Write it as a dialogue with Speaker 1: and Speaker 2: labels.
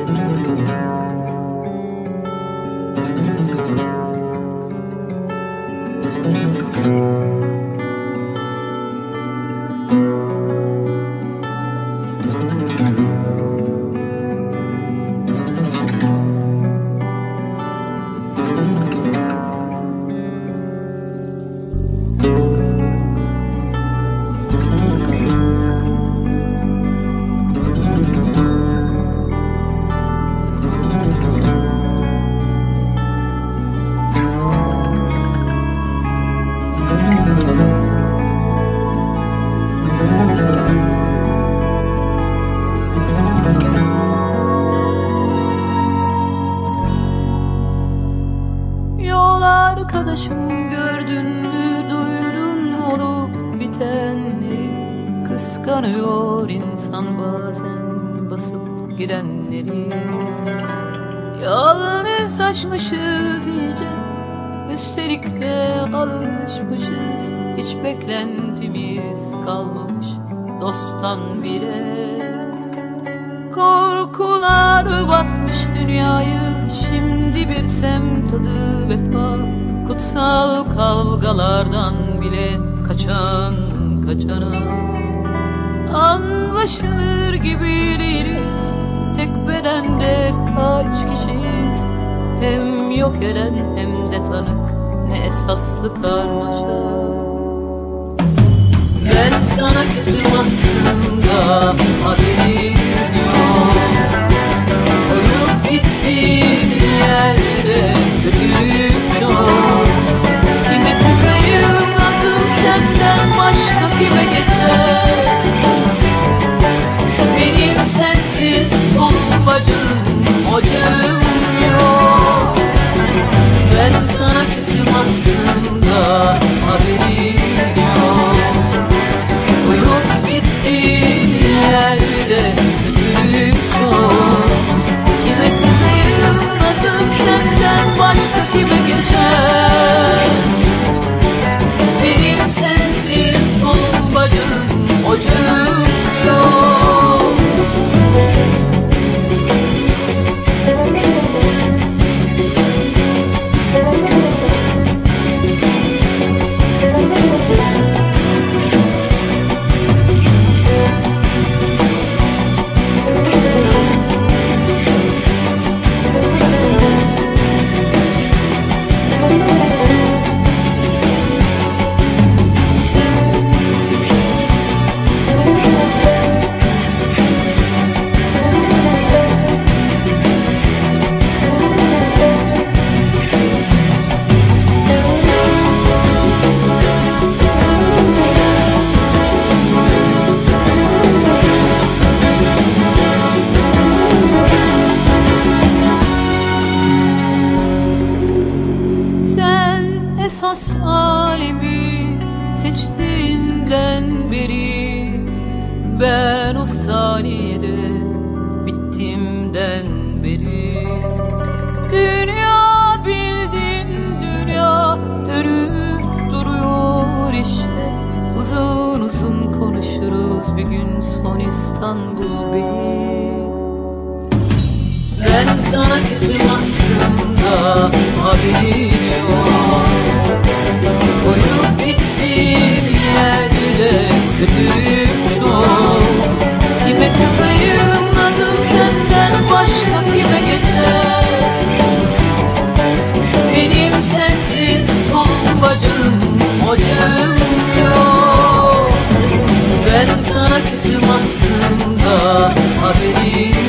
Speaker 1: Arkadaşım, gördün mü, duydun mu olup bitenleri? Kıskanıyor insan bazen basıp gidenleri. Yalnızlaşmışız iyice, üstelik de alışmışız. Hiç beklentimiz kalmamış dosttan bile. Korkular basmış dünyayı, şimdi bir semt tadı vefa. Kutsal kavgalardan bile kaçan kaçana. Anlaşılır gibi değiliz, tek bedende kaç kişiyiz. Hem yok eden hem de tanık, ne esaslı karmaşa. Ben sana küsüm aslında, haberim yok. Ölüp gittiğin yerde kötülük çok. Kime kızayım nazım senden başka kime geçer? Benim sensiz kolum bacım ocağım yok. Ben sana küsüm aslında, haberim yok. Uyup gittiğin yerde kötülük çok. Kime kızayım nazım senden başka kime geçer? Benim sensiz kolum bacım ocağım yok. Esas alemi seçtiğinden beri, ben o saniyede bittiğimden beri. Dünya bildiğin dünya dönüp duruyor işte. Uzun uzun konuşuruz bir gün son İstanbul Bey. Ben sana küsüm aslında, haberin yok. Koyup bittiğin yerde kötülük çok. Kime kızayım nazım senden başka kime geçer? Benim sensiz kolum bacım ocağım yok. Ben sana küsüm aslında, haberin